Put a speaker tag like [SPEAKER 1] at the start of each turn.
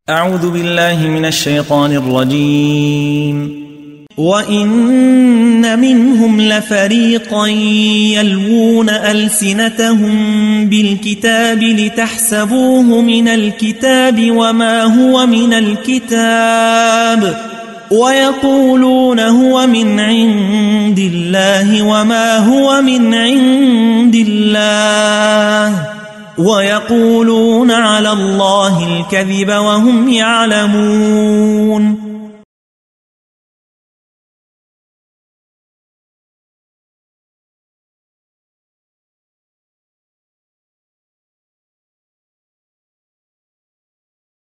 [SPEAKER 1] أعوذ بالله من الشيطان الرجيم. وإن منهم لفريقا يلوون ألسنتهم بالكتاب لتحسبوه من الكتاب وما هو من الكتاب ويقولون هو من عند الله وما هو من عند الله ويقولون على الله الكذب وهم يعلمون.